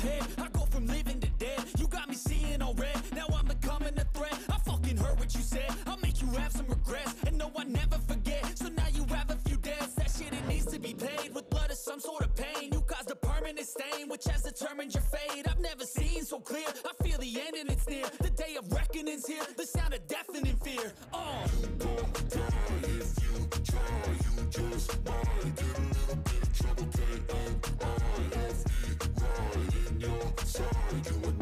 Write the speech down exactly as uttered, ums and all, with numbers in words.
head. I go from living to dead. You got me seeing all red. Now I'm becoming a threat. I fucking heard what you said. I'll make you have some regrets. And no, I never forget. So now you have a few debts. That shit, it needs to be paid with blood or some sort of pain. You caused a permanent stain, which has determined your fate. I've never seen so clear. I feel the end and it's near. The day of reckoning's here. The sound of deafening fear. Oh. You gon' die if you try. You just might get a little bit of trouble. K N I F E right in your side. You